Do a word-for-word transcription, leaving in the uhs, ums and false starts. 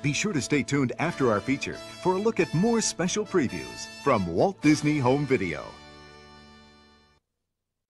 Be sure to stay tuned after our feature for a look at more special previews from Walt Disney Home Video.